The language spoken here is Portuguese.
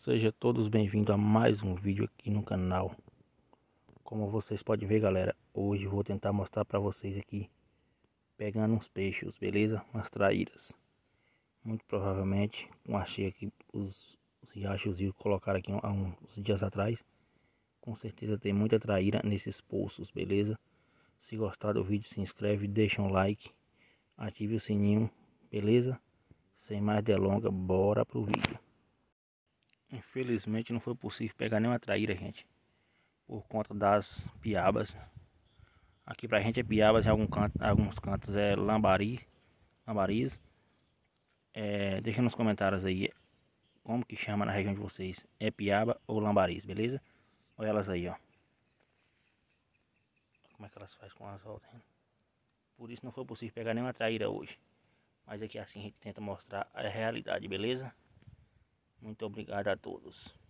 Sejam todos bem-vindos a mais um vídeo aqui no canal. Como vocês podem ver, galera, hoje eu vou tentar mostrar para vocês aqui pegando uns peixes, beleza? Umas traíras. Muito provavelmente, como achei aqui os riachos e colocaram aqui há uns dias atrás. Com certeza tem muita traíra nesses poços, beleza? Se gostar do vídeo, se inscreve, deixa um like, ative o sininho, beleza? Sem mais delongas, bora pro vídeo. Infelizmente não foi possível pegar nenhuma traíra, gente, por conta das piabas. Aqui pra gente é piabas, em alguns cantos é lambariz. Deixa nos comentários aí como que chama na região de vocês. É piaba ou lambariz, beleza? Olha elas aí, ó. Como é que elas fazem com as voltas, hein? Por isso não foi possível pegar nenhuma traíra hoje. Mas aqui assim a gente tenta mostrar a realidade, beleza? Muito obrigado a todos.